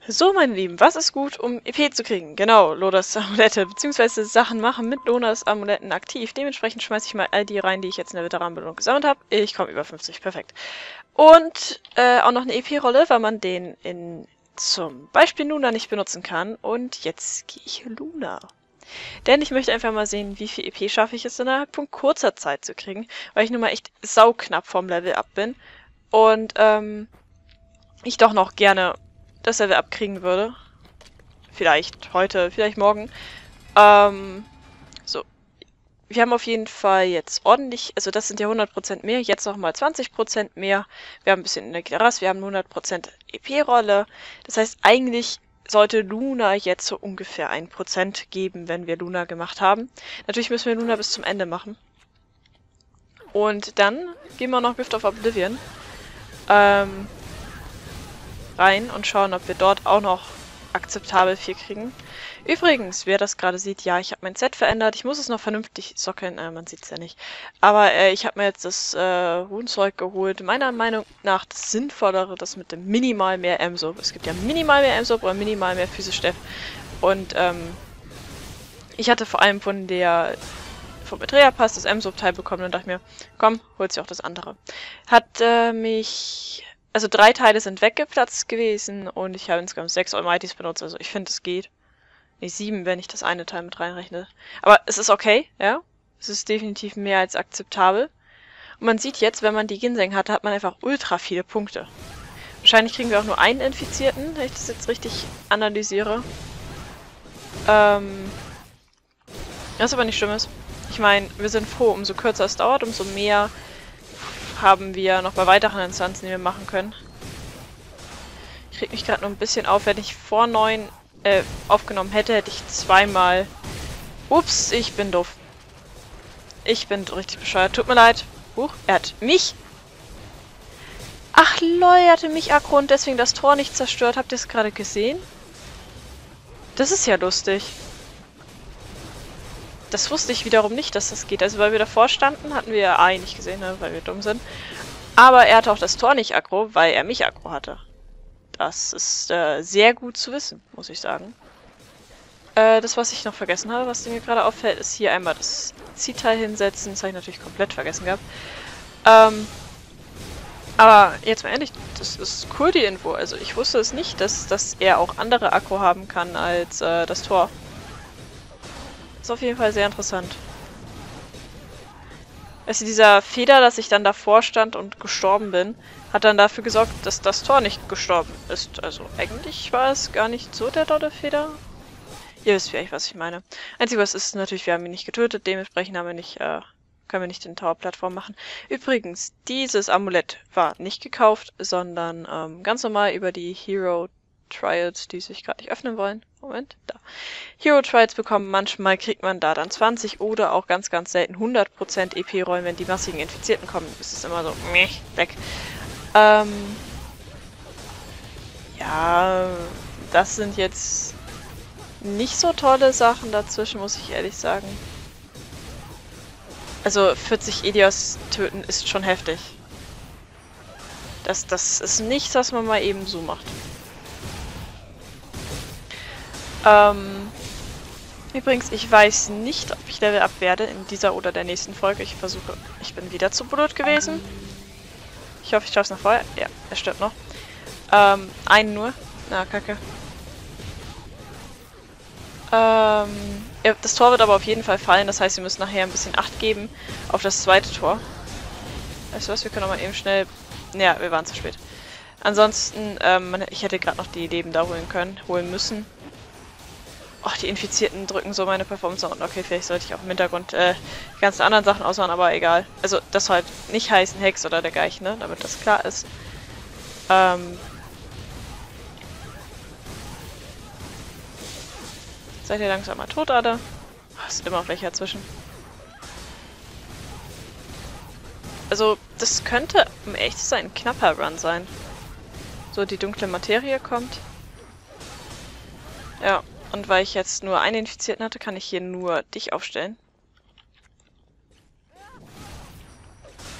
So, meine Lieben, was ist gut, um EP zu kriegen? Genau, Lodas Amulette, beziehungsweise Sachen machen mit Lodas Amuletten aktiv. Dementsprechend schmeiße ich mal all die rein, die ich jetzt in der Veteranenbelohnung gesammelt habe. Ich komme über 50, perfekt. Und auch noch eine EP-Rolle, weil man den in zum Beispiel Luna nicht benutzen kann. Und jetzt gehe ich Luna. Denn ich möchte einfach mal sehen, wie viel EP schaffe ich es innerhalb von kurzer Zeit zu kriegen, weil ich nun mal echt sauknapp vom Level up bin. Und ich doch noch gerne das Level abkriegen würde. Vielleicht heute, vielleicht morgen. So. Wir haben auf jeden Fall jetzt ordentlich, also das sind ja 100% mehr, jetzt nochmal 20% mehr. Wir haben ein bisschen Energieras, wir haben 100% EP-Rolle. Das heißt, eigentlich sollte Luna jetzt so ungefähr 1% geben, wenn wir Luna gemacht haben. Natürlich müssen wir Luna bis zum Ende machen. Und dann gehen wir noch Rift of Oblivion rein und schauen, ob wir dort auch noch akzeptabel viel kriegen. Übrigens, wer das gerade sieht, ja, ich habe mein Set verändert. Ich muss es noch vernünftig sockeln, man sieht es ja nicht. Aber ich habe mir jetzt das Runenzeug geholt. Meiner Meinung nach das Sinnvollere, das mit dem minimal mehr M-Sub. Es gibt ja minimal mehr M-Sub oder minimal mehr physisch Def. Und ich hatte vor allem vom Betrayer Pass das M-Sub-Teil bekommen und dachte mir, komm, holt sich auch das andere. Hat also 3 Teile sind weggeplatzt gewesen und ich habe insgesamt 6 Almighties benutzt, also ich finde, es geht. Nee, 7, wenn ich das eine Teil mit reinrechne. Aber es ist okay, ja. Es ist definitiv mehr als akzeptabel. Und man sieht jetzt, wenn man die Ginseng hatte, hat man einfach ultra viele Punkte. Wahrscheinlich kriegen wir auch nur einen Infizierten, wenn ich das jetzt richtig analysiere. Was aber nicht schlimm ist. Ich meine, wir sind froh, umso kürzer es dauert, umso mehr haben wir noch bei weiteren Instanzen, die wir machen können. Ich reg mich gerade nur ein bisschen auf. Wenn ich vor 9 aufgenommen hätte, hätte ich zweimal... Ups, ich bin doof. Ich bin richtig bescheuert. Tut mir leid. Huch, er hat mich... Ach lol, er hatte mich aggro und deswegen das Tor nicht zerstört. Habt ihr es gerade gesehen? Das ist ja lustig. Das wusste ich wiederum nicht, dass das geht. Also weil wir davor standen, hatten wir A nicht gesehen, ne, weil wir dumm sind. Aber er hatte auch das Tor nicht aggro, weil er mich aggro hatte. Das ist sehr gut zu wissen, muss ich sagen. Das, was ich noch vergessen habe, was mir gerade auffällt, ist hier einmal das Zielteil hinsetzen. Das habe ich natürlich komplett vergessen gehabt. Aber jetzt mal ehrlich, das ist cool, die Info. Also ich wusste es nicht, dass er auch andere Aggro haben kann als das Tor. Ist auf jeden Fall sehr interessant. Also dieser Fehler, dass ich dann davor stand und gestorben bin, hat dann dafür gesorgt, dass das Tor nicht gestorben ist. Also eigentlich war es gar nicht so der dolle Fehler. Ihr wisst vielleicht, was ich meine. Einzig was ist natürlich, wir haben ihn nicht getötet, dementsprechend haben wir nicht, können wir nicht den Tower-Plattform machen. Übrigens, dieses Amulett war nicht gekauft, sondern ganz normal über die Hero Trials, die sich gerade nicht öffnen wollen. Moment, da. Hero Trials bekommen, manchmal kriegt man da dann 20 oder auch ganz, ganz selten 100% EP-Rollen, wenn die massigen Infizierten kommen. Das ist immer so, weg. Ja, das sind jetzt nicht so tolle Sachen dazwischen, muss ich ehrlich sagen. Also 40 Elios töten ist schon heftig. Das ist nichts, was man mal eben so macht. Übrigens, ich weiß nicht, ob ich Level up werde in dieser oder der nächsten Folge. Ich bin wieder zu blöd gewesen. Ich hoffe, ich schaffe es noch vorher. Ja, er stirbt noch. Einen nur. Na, kacke. Ja, das Tor wird aber auf jeden Fall fallen. Das heißt, wir müssen nachher ein bisschen Acht geben auf das zweite Tor. Weißt du was, wir können auch mal eben schnell... Ja, wir waren zu spät. Ansonsten, ich hätte gerade noch die Leben da holen müssen. Och, die Infizierten drücken so meine Performance und okay, vielleicht sollte ich auch im Hintergrund die ganzen anderen Sachen ausmachen, aber egal. Also, das soll halt nicht heißen Hex oder dergleichen, ne? Damit das klar ist. Seid ihr langsam mal tot, alle? Oh, ist immer noch welche dazwischen. Also, das könnte, um ehrlich zu sein, ein knapper Run sein. So, die dunkle Materie kommt. Ja. Und weil ich jetzt nur einen Infizierten hatte, kann ich hier nur dich aufstellen.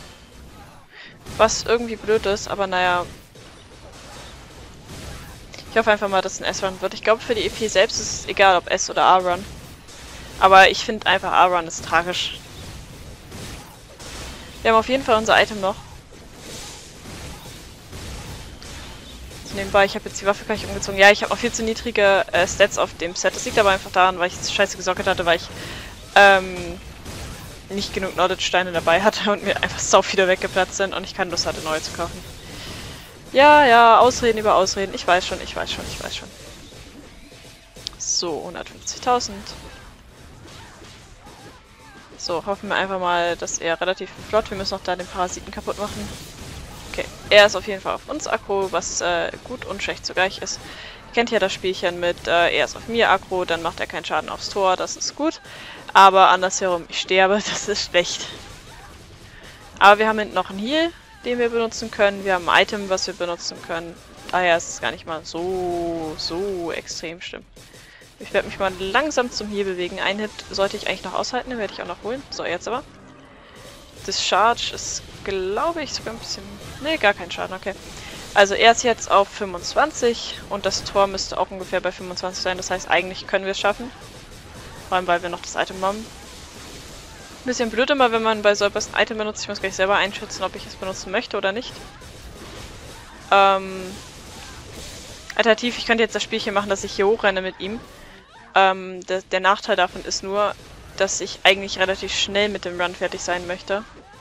Was irgendwie blöd ist, aber naja. Ich hoffe einfach mal, dass es ein S-Run wird. Ich glaube, für die EP selbst ist es egal, ob S- oder A-Run. Aber ich finde einfach A-Run ist tragisch. Wir haben auf jeden Fall unser Item noch. So nebenbei, ich habe jetzt die Waffe gleich umgezogen. Ja, ich habe auch viel zu niedrige Stats auf dem Set. Das liegt aber einfach daran, weil ich scheiße gesockelt hatte, weil ich nicht genug Knowledge-Steine dabei hatte und mir einfach sau viele weggeplatzt sind und ich keine Lust hatte, neue zu kaufen. Ja, ja, Ausreden über Ausreden. Ich weiß schon, ich weiß schon, ich weiß schon. So, 150.000. So, hoffen wir einfach mal, dass er relativ flott. Wir müssen noch da den Parasiten kaputt machen. Okay, er ist auf jeden Fall auf uns aggro, was gut und schlecht zugleich ist. Ihr kennt ja das Spielchen mit, er ist auf mir aggro, dann macht er keinen Schaden aufs Tor, das ist gut. Aber andersherum, ich sterbe, das ist schlecht. Aber wir haben hinten noch einen Heal, den wir benutzen können. Wir haben ein Item, was wir benutzen können. Daher ist es gar nicht mal so extrem schlimm. Ich werde mich mal langsam zum Heal bewegen. Einen Hit sollte ich eigentlich noch aushalten, den werde ich auch noch holen. So, jetzt aber. Discharge ist, glaube ich, sogar ein bisschen... Ne, gar kein Schaden, okay. Also er ist jetzt auf 25 und das Tor müsste auch ungefähr bei 25 sein. Das heißt, eigentlich können wir es schaffen. Vor allem, weil wir noch das Item haben. Bisschen blöd immer, wenn man bei so etwas ein Item benutzt. Ich muss gleich selber einschätzen, ob ich es benutzen möchte oder nicht. Alternativ, ich könnte jetzt das Spielchen machen, dass ich hier hochrenne mit ihm. Der Nachteil davon ist nur, dass ich eigentlich relativ schnell mit dem Run fertig sein möchte.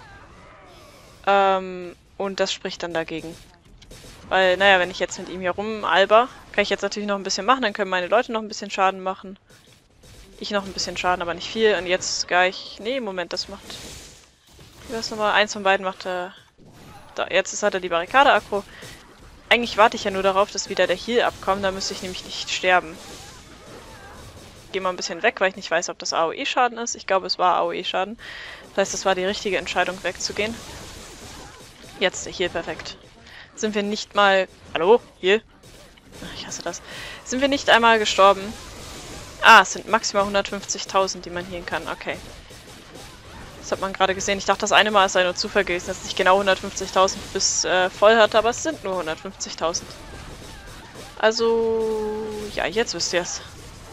Und das spricht dann dagegen. Weil, naja, wenn ich jetzt mit ihm hier rumalber, kann ich jetzt natürlich noch ein bisschen machen, dann können meine Leute noch ein bisschen Schaden machen. Ich noch ein bisschen Schaden, aber nicht viel. Und jetzt gleich... Nee, Moment, das macht... Wie war's nochmal? Eins von beiden macht da, jetzt hat er die Barrikade aggro. Eigentlich warte ich ja nur darauf, dass wieder der Heal abkommt, da müsste ich nämlich nicht sterben. Gehe mal ein bisschen weg, weil ich nicht weiß, ob das AOE-Schaden ist. Ich glaube, es war AOE-Schaden. Das heißt, das war die richtige Entscheidung, wegzugehen. Jetzt der Heal, perfekt. Sind wir nicht mal... Hallo? Heal? Ach, ich hasse das. Sind wir nicht einmal gestorben? Ah, es sind maximal 150.000, die man healen kann. Okay. Das hat man gerade gesehen. Ich dachte, das eine Mal sei nur Zufall gewesen, dass es nicht genau 150.000 bis voll hatte, aber es sind nur 150.000. Also, ja, jetzt wisst ihr es.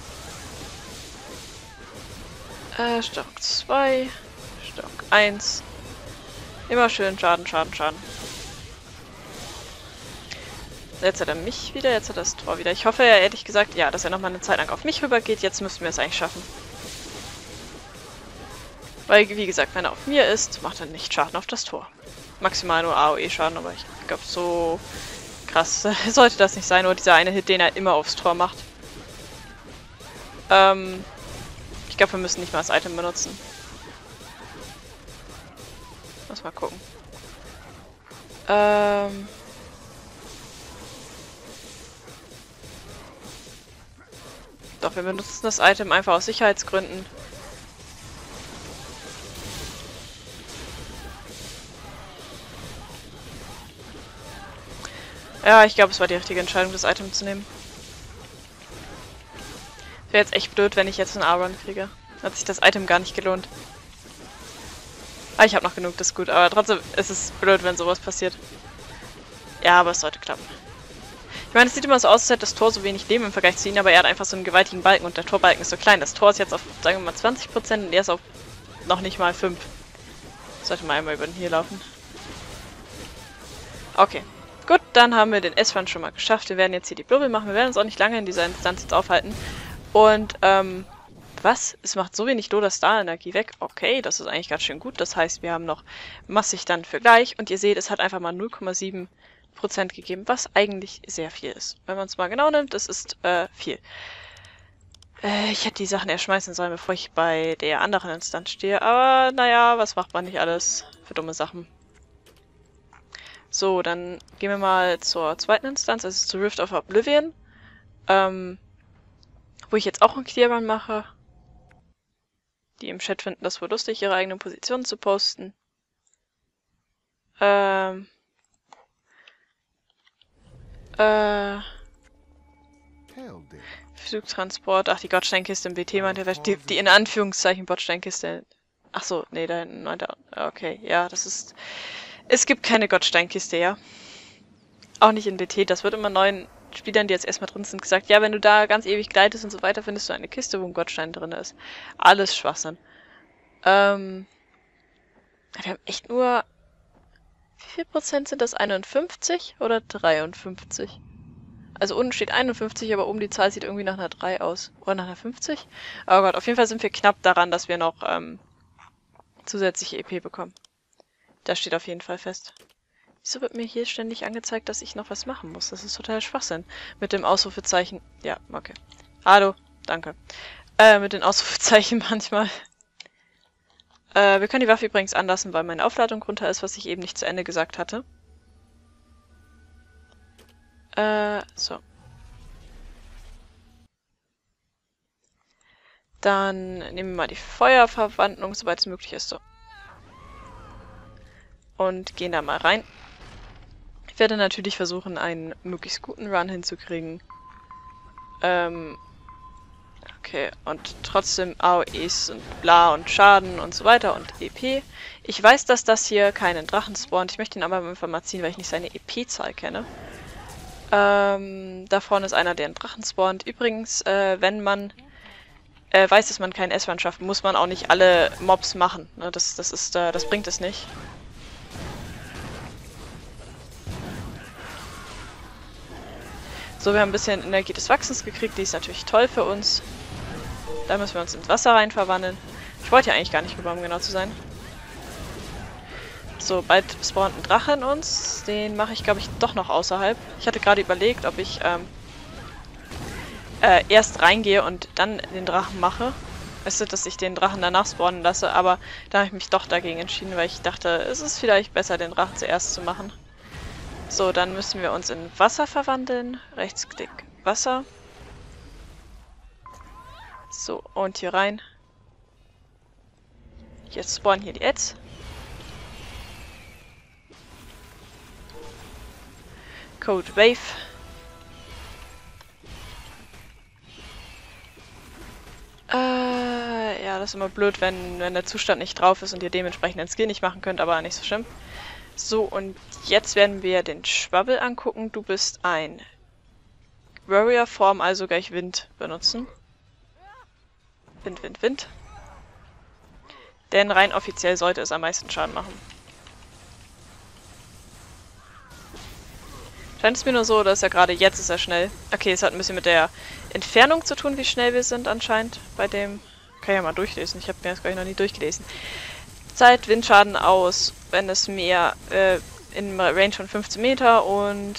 Stock 2, Stock 1. Immer schön Schaden, Schaden, Schaden. Jetzt hat er mich wieder, jetzt hat er das Tor wieder. Ich hoffe ja ehrlich gesagt, ja, dass er nochmal eine Zeit lang auf mich rübergeht. Jetzt müssten wir es eigentlich schaffen. Weil, wie gesagt, wenn er auf mir ist, macht er nicht Schaden auf das Tor. Maximal nur AOE-Schaden, aber ich glaube, so krass sollte das nicht sein. Nur dieser eine Hit, den er immer aufs Tor macht. Ich glaube, wir müssen nicht mal das Item benutzen. Muss mal gucken. Doch, wir benutzen das Item einfach aus Sicherheitsgründen. Ja, ich glaube, es war die richtige Entscheidung, das Item zu nehmen. Wäre jetzt echt blöd, wenn ich jetzt einen A-Run kriege. Hat sich das Item gar nicht gelohnt. Ah, ich habe noch genug, das ist gut. Aber trotzdem ist es blöd, wenn sowas passiert. Ja, aber es sollte klappen. Ich meine, es sieht immer so aus, als hätte das Tor so wenig Leben im Vergleich zu ihm, aber er hat einfach so einen gewaltigen Balken und der Torbalken ist so klein. Das Tor ist jetzt auf, sagen wir mal, 20% und er ist auf noch nicht mal 5%. Sollte mal einmal über den hier laufen. Okay. Gut, dann haben wir den S-Run schon mal geschafft. Wir werden jetzt hier die Blubbel machen. Wir werden uns auch nicht lange in dieser Instanz jetzt aufhalten. Und, was? Es macht so wenig Loder Star-Energie weg. Okay, das ist eigentlich ganz schön gut. Das heißt, wir haben noch massig dann für gleich. Und ihr seht, es hat einfach mal 0,7% gegeben, was eigentlich sehr viel ist. Wenn man es mal genau nimmt, das ist viel. Ich hätte die Sachen erst schmeißen sollen, bevor ich bei der anderen Instanz stehe. Aber naja, was macht man nicht alles für dumme Sachen? So, dann gehen wir mal zur zweiten Instanz, also zu Rift of Oblivion. Wo ich jetzt auch einen Clearrun mache. Die im Chat finden das wohl lustig, ihre eigenen Positionen zu posten. Flugtransport, ach, die Gottsteinkiste im BT meinte, die in Anführungszeichen Gottsteinkiste. Ach so, nee, da hinten meinte er. Okay, ja, das ist... Es gibt keine Gottsteinkiste, ja. Auch nicht in BT, das wird immer Spielern, die jetzt erstmal drin sind, gesagt, ja, wenn du da ganz ewig gleitest und so weiter, findest du eine Kiste, wo ein Gottstein drin ist. Alles Schwachsinn. Wir haben echt nur... Wie viel Prozent sind das? 51 oder 53? Also unten steht 51, aber oben die Zahl sieht irgendwie nach einer 3 aus. Oder nach einer 50? Oh Gott, auf jeden Fall sind wir knapp daran, dass wir noch zusätzliche EP bekommen. Das steht auf jeden Fall fest. Wieso wird mir hier ständig angezeigt, dass ich noch was machen muss? Das ist total Schwachsinn. Mit dem Ausrufezeichen. Ja, okay. Hallo, danke. Mit den Ausrufezeichen manchmal. Wir können die Waffe übrigens anlassen, weil meine Aufladung runter ist, was ich eben nicht zu Ende gesagt hatte. So. Dann nehmen wir mal die Feuerverwandlung, soweit es möglich ist. So. Und gehen da mal rein. Ich werde natürlich versuchen, einen möglichst guten Run hinzukriegen. Okay, und trotzdem AOEs und bla und Schaden und so weiter und EP. Ich weiß, dass das hier keinen Drachen spawnt. Ich möchte ihn aber einfach mal ziehen, weil ich nicht seine EP-Zahl kenne. Da vorne ist einer, der einen Drachen spawnt. Übrigens, wenn man weiß, dass man keinen S-Run schafft, muss man auch nicht alle Mobs machen. Ne? Das bringt es nicht. So, wir haben ein bisschen Energie des Wachsens gekriegt. Die ist natürlich toll für uns. Da müssen wir uns ins Wasser rein verwandeln. Ich wollte ja eigentlich gar nicht rüber, um genau zu sein. So, bald spawnt ein Drache in uns. Den mache ich, glaube ich, doch noch außerhalb. Ich hatte gerade überlegt, ob ich erst reingehe und dann den Drachen mache. Weißt du, dass ich den Drachen danach spawnen lasse, aber da habe ich mich doch dagegen entschieden, weil ich dachte, es ist vielleicht besser, den Drachen zuerst zu machen. So, dann müssen wir uns in Wasser verwandeln. Rechtsklick, Wasser. So, und hier rein. Jetzt spawnen hier die Ads. Code Wave. Ja, das ist immer blöd, wenn der Zustand nicht drauf ist und ihr dementsprechend den Skill nicht machen könnt, aber nicht so schlimm. So, und jetzt werden wir den Schwabbel angucken. Du bist ein Warrior-Form, also gleich Wind benutzen. Wind, Wind, Wind. Denn rein offiziell sollte es am meisten Schaden machen. Scheint es mir nur so, dass er gerade jetzt ist er schnell. Okay, es hat ein bisschen mit der Entfernung zu tun, wie schnell wir sind anscheinend. Bei dem... Kann ich ja mal durchlesen. Ich habe mir das gleich noch nie durchgelesen. Zeit Windschaden aus, wenn es mehr in Range von 15 Meter und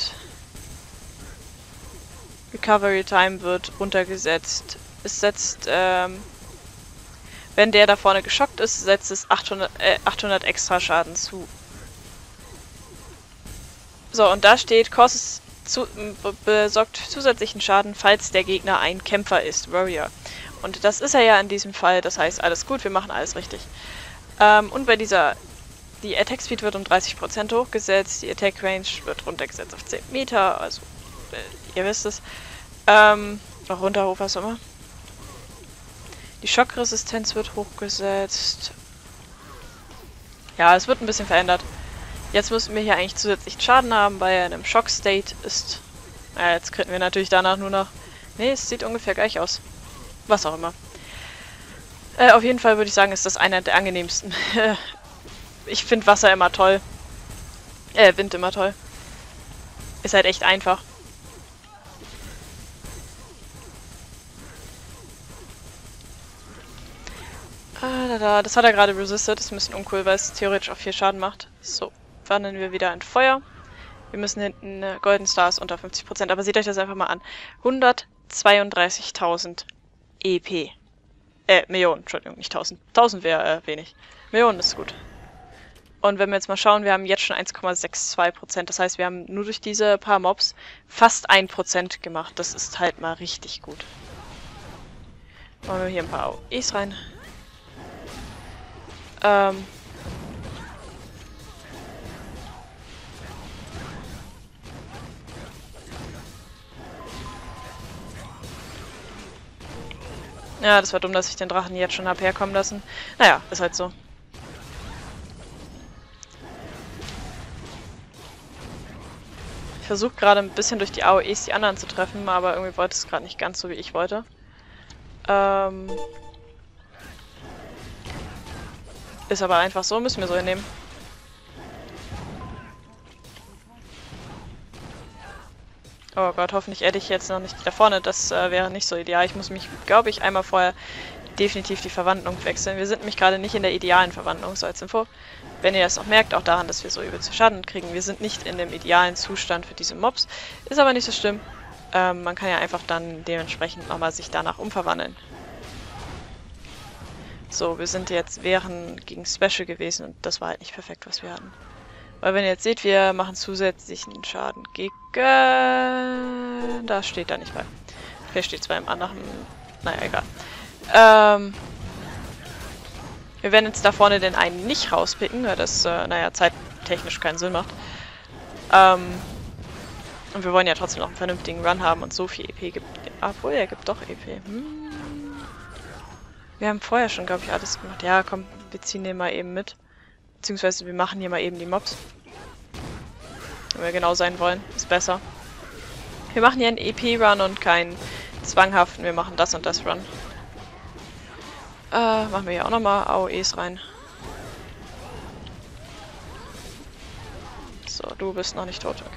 Recovery Time wird runtergesetzt. Es setzt, wenn der da vorne geschockt ist, setzt es 800 extra Schaden zu. So, und da steht, besorgt zusätzlichen Schaden, falls der Gegner ein Kämpfer ist, Warrior. Und das ist er ja in diesem Fall, das heißt, alles gut, wir machen alles richtig. Und bei die Attack Speed wird um 30% hochgesetzt, die Attack Range wird runtergesetzt auf 10 Meter, also, ihr wisst es. Noch runter, hoch, was auch immer. Die Schockresistenz wird hochgesetzt. Ja, es wird ein bisschen verändert. Jetzt müssen wir hier eigentlich zusätzlichen Schaden haben, weil er in einem Shock-State ist. Jetzt kriegen wir natürlich danach nur noch... Ne, es sieht ungefähr gleich aus. Was auch immer. Auf jeden Fall würde ich sagen, ist das einer der angenehmsten. Ich finde Wasser immer toll. Wind immer toll. Ist halt echt einfach. Das hat er gerade resistet. Das ist ein bisschen uncool, weil es theoretisch auch 4 Schaden macht. So, wandeln wir wieder in Feuer. Wir müssen hinten Golden Stars unter 50%. Aber seht euch das einfach mal an. 132.000 EP. Millionen, Entschuldigung, nicht 1000. 1000 wäre wenig. Millionen ist gut. Und wenn wir jetzt mal schauen, wir haben jetzt schon 1,62%. Das heißt, wir haben nur durch diese paar Mobs fast 1% gemacht. Das ist halt mal richtig gut. Machen wir hier ein paar AOEs rein. Ja, das war dumm, dass ich den Drachen jetzt schon habe herkommen lassen. Naja, ist halt so. Ich versuche gerade ein bisschen durch die AOEs die anderen zu treffen, aber irgendwie wollte es gerade nicht ganz so, wie ich wollte. Ist aber einfach so, müssen wir so hinnehmen. Oh Gott, hoffentlich adde ich jetzt noch nicht da vorne. Das wäre nicht so ideal. Ich muss mich, glaube ich, einmal vorher definitiv die Verwandlung wechseln. Wir sind nämlich gerade nicht in der idealen Verwandlung, so als Info. Wenn ihr das auch merkt, auch daran, dass wir so übelst Schaden kriegen. Wir sind nicht in dem idealen Zustand für diese Mobs. Ist aber nicht so schlimm. Man kann ja einfach dann dementsprechend nochmal sich danach umverwandeln. So, wir sind jetzt gegen Special gewesen und das war halt nicht perfekt, was wir hatten. Weil wenn ihr jetzt seht, wir machen zusätzlichen Schaden gegen... Da steht da nicht bei. Hier steht zwar im anderen... Naja, egal. Wir werden jetzt da vorne den einen nicht rauspicken, weil das, naja, zeittechnisch keinen Sinn macht. Und wir wollen ja trotzdem noch einen vernünftigen Run haben und so viel EP gibt... Obwohl, er gibt doch EP. Wir haben vorher schon, glaube ich, alles gemacht. Ja, komm, wir ziehen den mal eben mit. Beziehungsweise wir machen hier mal eben die Mobs. Wenn wir genau sein wollen, ist besser. Wir machen hier einen EP-Run und keinen zwanghaften. Wir machen das und das Run. Machen wir hier auch nochmal AOEs rein. So, du bist noch nicht tot, okay.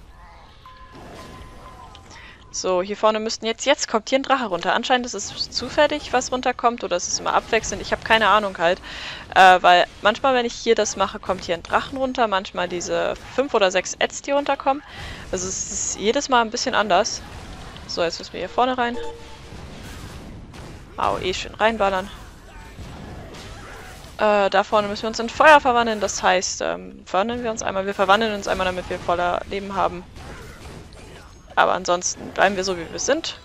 So, hier vorne müssten jetzt kommt hier ein Drache runter. Anscheinend ist es zufällig, was runterkommt, oder ist es immer abwechselnd. Ich habe keine Ahnung halt. Weil manchmal, wenn ich hier das mache, kommt hier ein Drachen runter. Manchmal diese 5 oder 6 Ads, die runterkommen. Also es ist jedes Mal ein bisschen anders. So, jetzt müssen wir hier vorne rein. AOE schön reinballern. Da vorne müssen wir uns in Feuer verwandeln. Das heißt, verwandeln wir uns einmal. Wir verwandeln uns einmal, damit wir voller Leben haben. Aber ansonsten bleiben wir so, wie wir sind.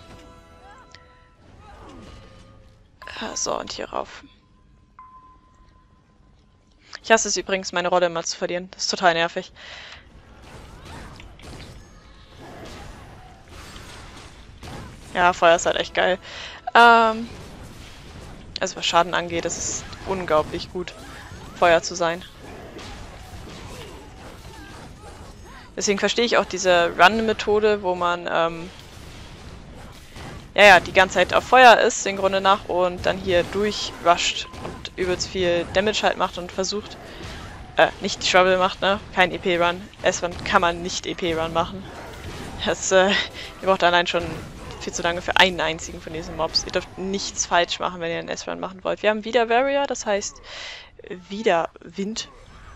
So, und hier rauf. Ich hasse es übrigens, meine Rolle immer zu verlieren. Das ist total nervig. Ja, Feuer ist halt echt geil. Also was Schaden angeht, ist es unglaublich gut, Feuer zu sein. Deswegen verstehe ich auch diese Run-Methode, wo man die ganze Zeit auf Feuer ist, den Grunde nach, und dann hier durchrusht und übelst viel Damage halt macht und versucht, nicht Trouble macht, ne? Kein EP-Run. S-Run kann man nicht EP-Run machen. Das, ihr braucht allein schon viel zu lange für einen einzigen von diesen Mobs. Ihr dürft nichts falsch machen, wenn ihr einen S-Run machen wollt. Wir haben wieder Warrior, das heißt wieder Wind.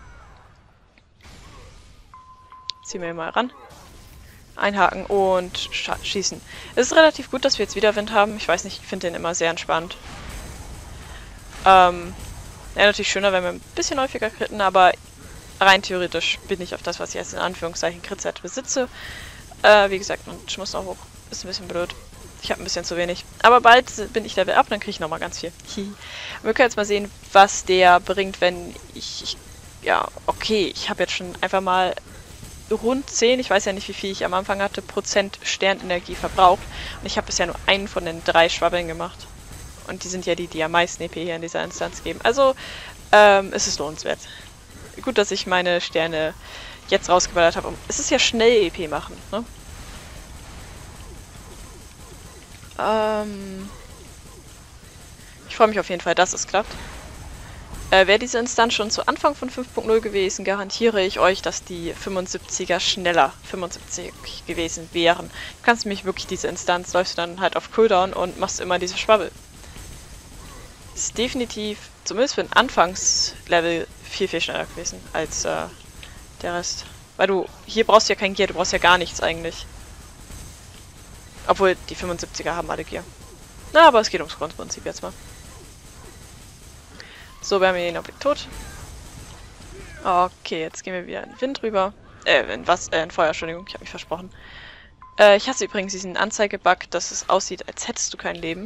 Ziehen wir mal ran. Einhaken und schießen. Es ist relativ gut, dass wir jetzt wieder Wind haben. Ich weiß nicht, ich finde den immer sehr entspannt. Ja, natürlich schöner, wenn wir ein bisschen häufiger kritten, aber rein theoretisch bin ich auf das, was ich jetzt in Anführungszeichen Crit-Set besitze. Wie gesagt, man muss auch hoch. Ist ein bisschen blöd. Ich habe ein bisschen zu wenig. Aber bald bin ich Level up, dann kriege ich nochmal ganz viel. Wir können jetzt mal sehen, was der bringt, wenn ja, okay, ich habe jetzt schon einfach mal rund 10, ich weiß ja nicht, wie viel ich am Anfang hatte, Prozent Sternenergie verbraucht. Und ich habe bisher nur einen von den 3 Schwabbeln gemacht. Und die sind ja die am meisten EP hier in dieser Instanz geben. Also, es ist lohnenswert. Gut, dass ich meine Sterne jetzt rausgeballert habe. Es ist ja schnell EP machen, ne? Ich freue mich auf jeden Fall, dass es klappt. Wäre diese Instanz schon zu Anfang von 5.0 gewesen, garantiere ich euch, dass die 75er schneller 75 gewesen wären. Du kannst nämlich wirklich diese Instanz, läufst du dann halt auf Cooldown und machst immer diese Schwabbel. Ist definitiv, zumindest für ein Anfangslevel, viel, viel schneller gewesen als der Rest. Weil hier brauchst du ja kein Gear, du brauchst ja gar nichts eigentlich. Obwohl, die 75er haben alle Gear. Na, aber es geht ums Grundprinzip jetzt mal. So, wir haben hier den Objekt tot. Okay, jetzt gehen wir wieder in den Wind rüber. In Feuer, Entschuldigung, ich habe mich versprochen. Ich hasse übrigens diesen Anzeigebug, dass es aussieht, als hättest du kein Leben.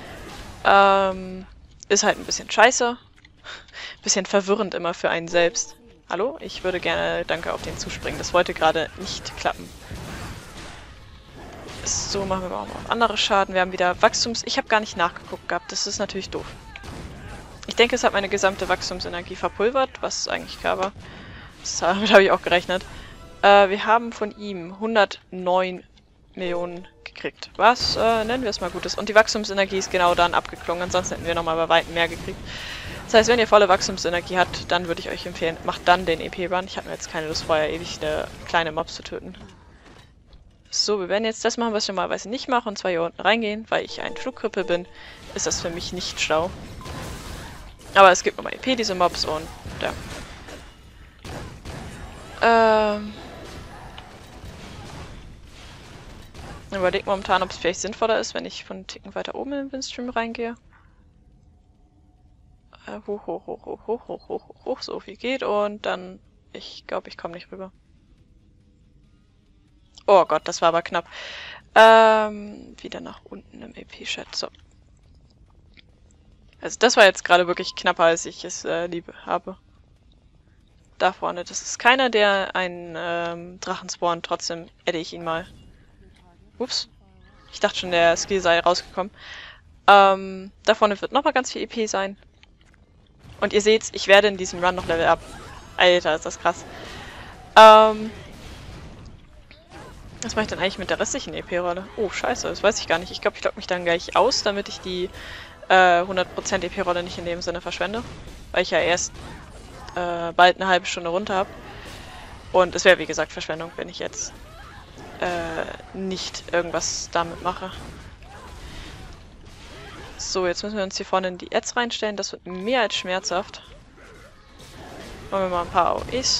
Ist halt ein bisschen scheiße. Bisschen verwirrend immer für einen selbst. Hallo? Ich würde gerne, danke, auf den zuspringen. Das wollte gerade nicht klappen. So, machen wir mal auch auf andere Schaden. Wir haben wieder Ich habe gar nicht nachgeguckt gehabt. Das ist natürlich doof. Ich denke, es hat meine gesamte Wachstumsenergie verpulvert, was eigentlich klar war. Damit habe ich auch gerechnet. Wir haben von ihm 109 Millionen gekriegt. Was nennen wir es mal Gutes. Und die Wachstumsenergie ist genau dann abgeklungen, ansonsten hätten wir nochmal bei weitem mehr gekriegt. Das heißt, wenn ihr volle Wachstumsenergie habt, dann würde ich euch empfehlen, macht dann den EP-Run. Ich habe mir jetzt keine Lust, vorher ewig eine kleine Mobs zu töten. So, wir werden jetzt das machen, was ich normalerweise nicht mache, und zwar hier unten reingehen, weil ich ein Flugkrüppel bin, ist das für mich nicht schlau. Aber es gibt nochmal EP, diese Mobs, und ja. Überlegt momentan, ob es vielleicht sinnvoller ist, wenn ich von einen Ticken weiter oben in den Windstream reingehe. Hoch, hoch, hoch, hoch, hoch, hoch, hoch, hoch, so viel geht, und dann, ich glaube, ich komme nicht rüber. Oh Gott, das war aber knapp. Wieder nach unten im EP-Chat, so. Also das war jetzt gerade wirklich knapper, als ich es liebe habe. Da vorne, das ist keiner, der einen Drachen spawnt, trotzdem adde ich ihn mal. Ups. Ich dachte schon, der Skill sei rausgekommen. Da vorne wird nochmal ganz viel EP sein. Und ihr seht, ich werde in diesem Run noch Level up. Alter, ist das krass. Was mache ich dann eigentlich mit der restlichen EP-Rolle? Oh, scheiße, das weiß ich gar nicht. Ich glaube, ich logge mich dann gleich aus, damit ich die 100% EP-Rolle nicht in dem Sinne verschwende. Weil ich ja erst bald eine halbe Stunde runter habe. Und es wäre, wie gesagt, Verschwendung, wenn ich jetzt nicht irgendwas damit mache. So, jetzt müssen wir uns hier vorne in die Ads reinstellen. Das wird mehr als schmerzhaft. Machen wir mal ein paar AOEs.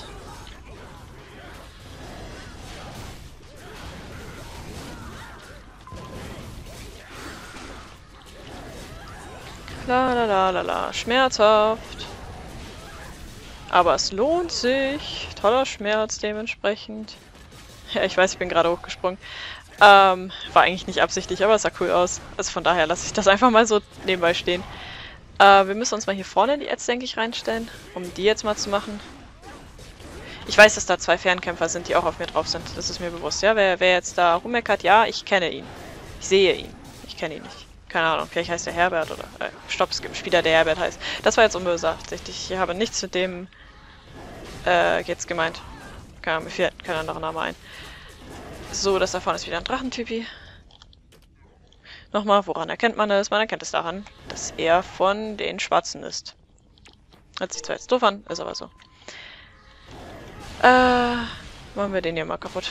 La la la la la. Schmerzhaft. Aber es lohnt sich. Toller Schmerz dementsprechend. Ja, ich weiß, ich bin gerade hochgesprungen. War eigentlich nicht absichtlich, aber es sah cool aus. Also von daher lasse ich das einfach mal so nebenbei stehen. Wir müssen uns mal hier vorne in die Ads, denke ich, reinstellen, um die jetzt mal zu machen. Ich weiß, dass da 2 Fernkämpfer sind, die auch auf mir drauf sind. Das ist mir bewusst, ja. Wer jetzt da rummeckert, ja, ich kenne ihn. Ich sehe ihn. Ich kenne ihn nicht. Keine Ahnung, vielleicht heißt er Herbert oder... stopp, es gibt einen Spieler, der Herbert heißt. Das war jetzt unbeabsichtigt. Ich habe nichts mit dem jetzt gemeint. Keine Ahnung, mir fällt kein anderer Name ein. So, das da vorne ist wieder ein Drachentypi. Nochmal, woran erkennt man es? Man erkennt es daran, dass er von den Schwarzen ist. Hört sich zwar jetzt doof an, ist aber so. Machen wir den hier mal kaputt.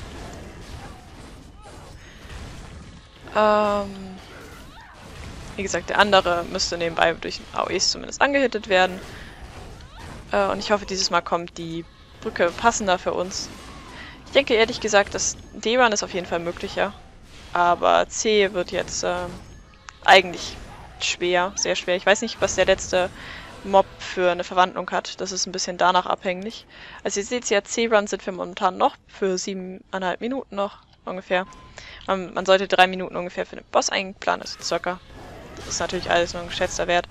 Wie gesagt, der andere müsste nebenbei durch AOEs zumindest angehittet werden. Und ich hoffe, dieses Mal kommt die Brücke passender für uns. Ich denke ehrlich gesagt, dass D-Run ist auf jeden Fall möglicher. Aber C wird jetzt eigentlich schwer, sehr schwer. Ich weiß nicht, was der letzte Mob für eine Verwandlung hat. Das ist ein bisschen danach abhängig. Also ihr seht ja, C-Run sind wir momentan noch für 7,5 Minuten noch ungefähr. Man sollte 3 Minuten ungefähr für den Boss einplanen, also circa. Das ist natürlich alles nur ein geschätzter Wert.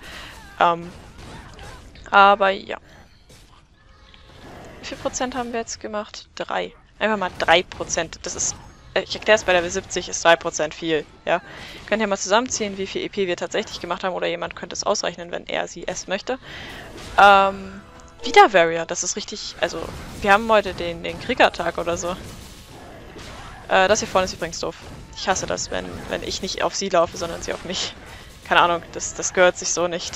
Aber ja. Wie viel Prozent haben wir jetzt gemacht? 3. Einfach mal 3%. Das ist, ich erkläre es bei Level 70, ist 3% viel, ja. Könnt ihr mal zusammenziehen, wie viel EP wir tatsächlich gemacht haben, oder jemand könnte es ausrechnen, wenn er es möchte. Wieder Warrior, das ist richtig, also, wir haben heute den Kriegertag oder so. Das hier vorne ist übrigens doof. Ich hasse das, wenn ich nicht auf sie laufe, sondern sie auf mich. Keine Ahnung, das gehört sich so nicht.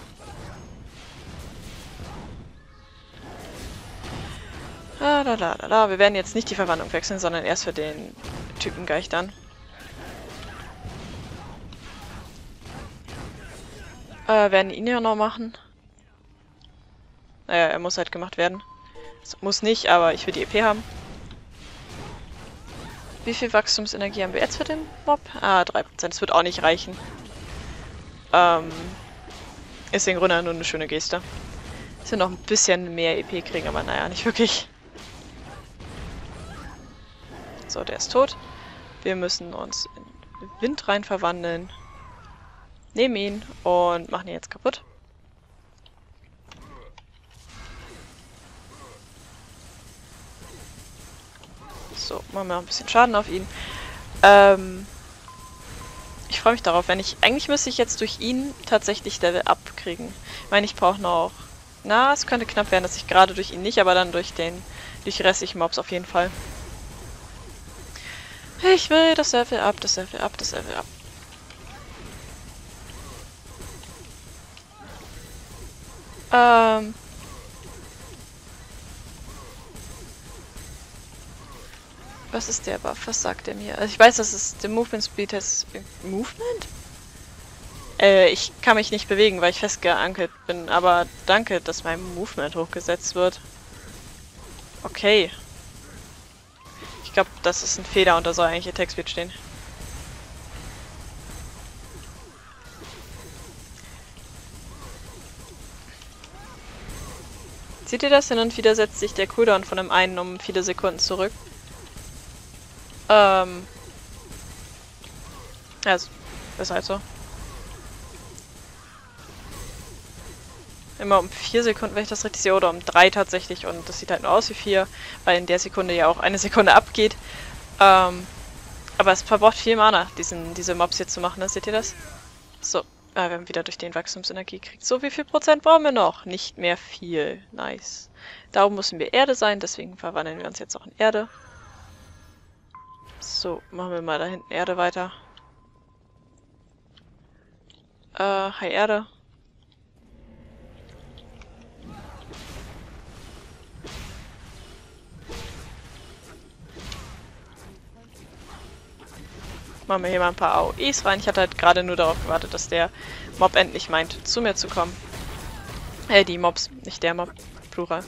Wir werden jetzt nicht die Verwandlung wechseln, sondern erst für den Typen gleich dann. Werden ihn ja noch machen. Naja, er muss halt gemacht werden. Das muss nicht, aber ich will die EP haben. Wie viel Wachstumsenergie haben wir jetzt für den Mob? 3%. Das wird auch nicht reichen. Ist im Grunde nur eine schöne Geste. Dass wir noch ein bisschen mehr EP kriegen, aber naja, nicht wirklich. So, der ist tot. Wir müssen uns in Wind rein verwandeln. Nehmen ihn und machen ihn jetzt kaputt. So, machen wir noch ein bisschen Schaden auf ihn. Ich freue mich darauf, wenn ich... Eigentlich müsste ich jetzt durch ihn tatsächlich Level Up kriegen. Ich meine, ich brauche noch... Na, es könnte knapp werden, dass ich gerade durch ihn nicht, aber dann durch die Die restlichen Mobs auf jeden Fall. Ich will das Level ab, das Level ab, das Level ab. Was ist der Buff? Was sagt der mir? Also ich weiß, dass es der Movement Speed ist. Movement? Ich kann mich nicht bewegen, weil ich festgeankert bin, aber danke, dass mein Movement hochgesetzt wird. Okay. Ich glaube, das ist ein Fehler und da soll eigentlich Attack Speed stehen. Seht ihr das? Hin und wieder setzt sich der Cooldown von dem einen um viele Sekunden zurück. Ja, ist halt so. Immer um 4 Sekunden, wenn ich das richtig sehe, oder um 3 tatsächlich. Und das sieht halt nur aus wie 4, weil in der Sekunde ja auch eine Sekunde abgeht. Aber es verbraucht viel Mana, diese Mobs hier zu machen, ne? Seht ihr das? So, wir haben wieder durch den Wachstumsenergie gekriegt. So, wie viel Prozent brauchen wir noch? Nicht mehr viel. Nice. Darum müssen wir Erde sein, deswegen verwandeln wir uns jetzt auch in Erde. So, machen wir mal da hinten Erde weiter. Hi Erde. Machen wir hier mal ein paar AOEs rein. Ich hatte halt gerade nur darauf gewartet, dass der Mob endlich meint, zu mir zu kommen. Die Mobs, nicht der Mob. Plural.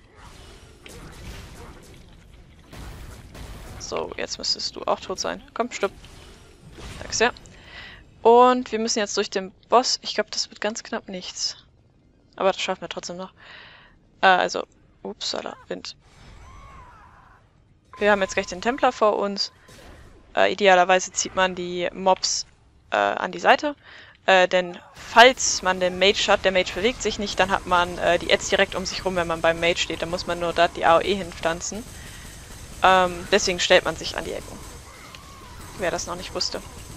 So, jetzt müsstest du auch tot sein. Komm, stirb. Danke sehr. Und wir müssen jetzt durch den Boss. Ich glaube, das wird ganz knapp nichts. Aber das schaffen wir trotzdem noch. Also, upsala, Wind. Wir haben jetzt gleich den Templer vor uns. Idealerweise zieht man die Mobs an die Seite. Denn falls man den Mage hat, der Mage bewegt sich nicht, dann hat man die Ads direkt um sich rum, wenn man beim Mage steht. Dann muss man nur da die AOE hinpflanzen. Deswegen stellt man sich an die Ecken. Wer das noch nicht wusste.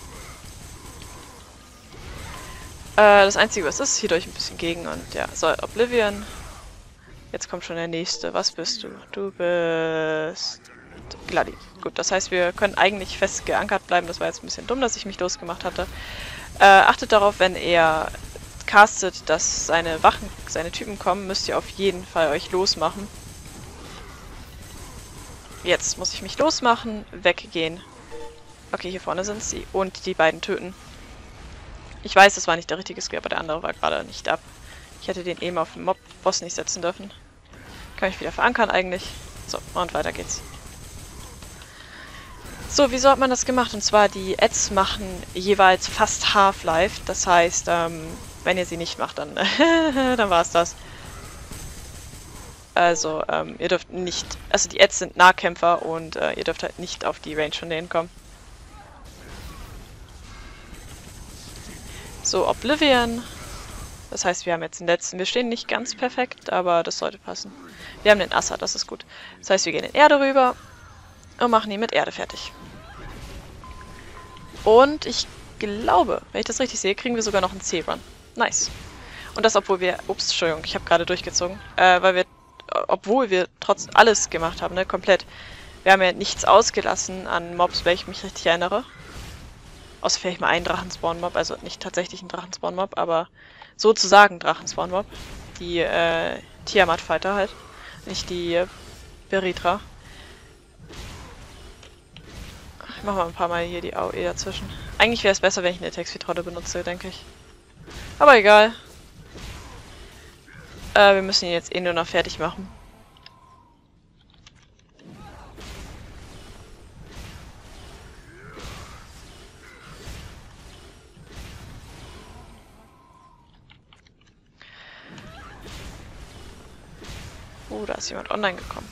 Das Einzige, was ist, hielt euch ein bisschen gegen und ja, so, Oblivion. Jetzt kommt schon der nächste. Was bist du? Du bist Gladi. Gut, das heißt, wir können eigentlich fest geankert bleiben. Das war jetzt ein bisschen dumm, dass ich mich losgemacht hatte. Achtet darauf, wenn er castet, dass seine Wachen, seine Typen kommen, müsst ihr auf jeden Fall euch losmachen. Jetzt muss ich mich losmachen, weggehen. Okay, hier vorne sind sie. Und die beiden töten. Ich weiß, das war nicht der richtige Skill, aber der andere war gerade nicht ab. Ich hätte den eben auf den Mob-Boss nicht setzen dürfen. Kann ich wieder verankern eigentlich. So, und weiter geht's. So, wieso hat man das gemacht? Und zwar, die Ads machen jeweils fast Half-Life. Das heißt, wenn ihr sie nicht macht, dann, dann war es das. Also, ihr dürft nicht... Also, die Ads sind Nahkämpfer und ihr dürft halt nicht auf die Range von denen kommen. So, Oblivion. Das heißt, wir haben jetzt den letzten. Wir stehen nicht ganz perfekt, aber das sollte passen. Wir haben den Assad, das ist gut. Das heißt, wir gehen in Erde rüber und machen ihn mit Erde fertig. Und ich glaube, wenn ich das richtig sehe, kriegen wir sogar noch einen C-Run. Nice. Und das, obwohl wir... Ups, Entschuldigung, ich habe gerade durchgezogen. Weil wir... Obwohl wir trotz alles gemacht haben, ne, komplett. Wir haben ja nichts ausgelassen an Mobs, wenn ich mich richtig erinnere. Außer vielleicht mal einen Drachenspawn-Mob, also nicht tatsächlich ein Drachenspawn-Mob, aber sozusagen Drachenspawn-Mob. Die Tiamat-Fighter halt, nicht die Beritra. Ich mache mal ein paar Mal hier die AOE dazwischen. Eigentlich wäre es besser, wenn ich eine Attack-Speed-Rolle benutze, denke ich. Aber egal. Wir müssen ihn jetzt eh nur noch fertig machen. Da ist jemand online gekommen.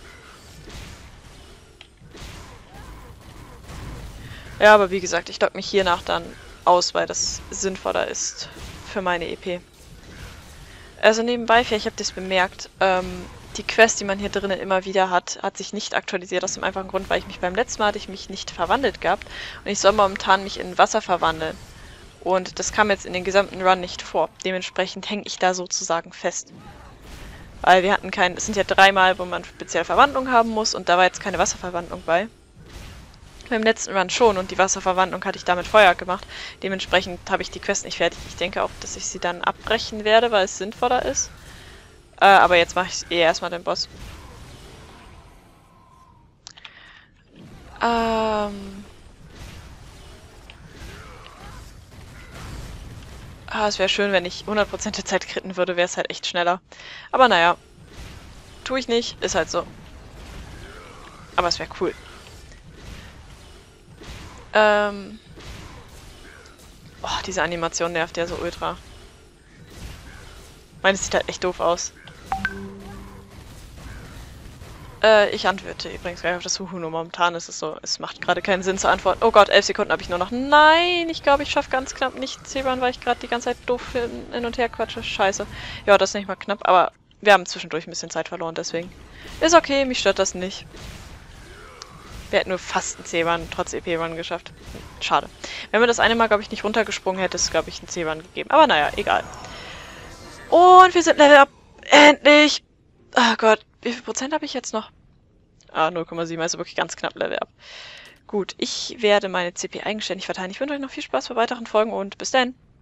Ja, aber wie gesagt, ich logge mich hiernach dann aus, weil das sinnvoller ist für meine EP. Also nebenbei, vielleicht habt ihr es bemerkt, die Quest, die man hier drinnen immer wieder hat, hat sich nicht aktualisiert, aus dem einfachen Grund, weil ich mich beim letzten Mal hatte ich mich nicht verwandelt gehabt und ich soll momentan mich in Wasser verwandeln. Und das kam jetzt in den gesamten Run nicht vor. Dementsprechend hänge ich da sozusagen fest. Weil wir hatten keinen, es sind ja 3 Mal, wo man spezielle Verwandlung haben muss und da war jetzt keine Wasserverwandlung bei. Beim letzten Run schon und die Wasserverwandlung hatte ich damit Feuer gemacht. Dementsprechend habe ich die Quest nicht fertig. Ich denke auch, dass ich sie dann abbrechen werde, weil es sinnvoller ist. Aber jetzt mache ich erstmal den Boss. Es wäre schön, wenn ich 100% der Zeit kritten würde, wäre es halt echt schneller. Aber naja, tue ich nicht, ist halt so. Aber es wäre cool. Diese Animation nervt ja so ultra. Meine, es sieht halt echt doof aus. Ich antworte übrigens gleich auf das Huhu, nur momentan ist es so, es macht gerade keinen Sinn zu antworten. Oh Gott, 11 Sekunden habe ich nur noch. Nein, ich glaube, ich schaffe ganz knapp nicht Zebran, weil ich gerade die ganze Zeit doof hin und her quatsche. Scheiße. Ja, das ist nicht mal knapp, aber wir haben zwischendurch ein bisschen Zeit verloren, deswegen. Ist okay, mich stört das nicht. Wir hätten nur fast einen C-Run, trotz EP-Run geschafft. Schade. Wenn wir das eine Mal, glaube ich, nicht runtergesprungen hätte, es, glaube ich, einen C-Run gegeben. Aber naja, egal. Und wir sind Level up. Endlich! Oh Gott, wie viel Prozent habe ich jetzt noch? 0,7, also wirklich ganz knapp Level up. Gut, ich werde meine CP eigenständig verteilen. Ich wünsche euch noch viel Spaß bei weiteren Folgen und bis dann.